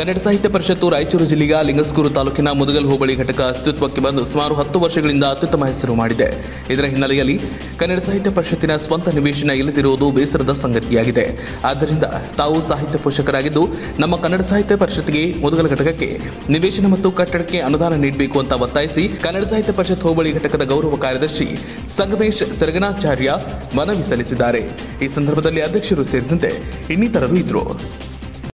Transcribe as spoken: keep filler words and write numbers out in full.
ಕನ್ನಡ ಸಾಹಿತ್ಯ ಪರಿಷತ್ತು ರಾಯಚೂರು ಜಿಲ್ಲೆಯ ಲಿಂಗಸ್ಗೂರು ತಾಲೂಕಿನ ಮುದಗಲ್ ಹೋಬಳಿ ಘಟಕ ಅಸ್ತಿತ್ವಕ್ಕೆ ಬಂದು ಸುಮಾರು ಹತ್ತು ವರ್ಷಗಳಿಂದ ಅತ್ಯುತ್ತಮ ಹೆಸರು ಮಾಡಿದೆ. ಇದರ ಹಿನ್ನೆಲೆಯಲ್ಲಿ ಕನ್ನಡ ಸಾಹಿತ್ಯ ಪರಿಷತ್ತಿನ ಸ್ವಂತ ನಿವೇಶನ ಇಲ್ಲದಿರುವುದು ಬೇಸರದ ಸಂಗತಿಯಾಗಿದೆ. ಆದ್ದರಿಂದ ತಾವು ಸಾಹಿತ್ಯ ಪೋಷಕರಾಗಿದ್ದು ನಮ್ಮ ಕನ್ನಡ ಸಾಹಿತ್ಯ ಪರಿಷತ್ಗೆ ಮುದಗಲ್ ಘಟಕಕ್ಕೆ ನಿವೇಶನ ಮತ್ತು ಕಟ್ಟಡಕ್ಕೆ ಅನುದಾನ ನೀಡಬೇಕು ಅಂತ ಒತ್ತಾಯಿಸಿ ಕನ್ನಡ ಸಾಹಿತ್ಯ ಪರಿಷತ್ ಹೋಬಳಿ ಘಟಕದ ಗೌರವ ಕಾರ್ಯದರ್ಶಿ ಸಂಗಮೇಶ್ ಸರಗನಾಚಾರ್ಯ ಮನವಿ ಸಲ್ಲಿಸಿದ್ದಾರೆ. ಈ ಸಂದರ್ಭದಲ್ಲಿ ಅಧ್ಯಕ್ಷರು ಸೇರಿದಂತೆ ಇನ್ನಿತರರು ಇದ್ದರು.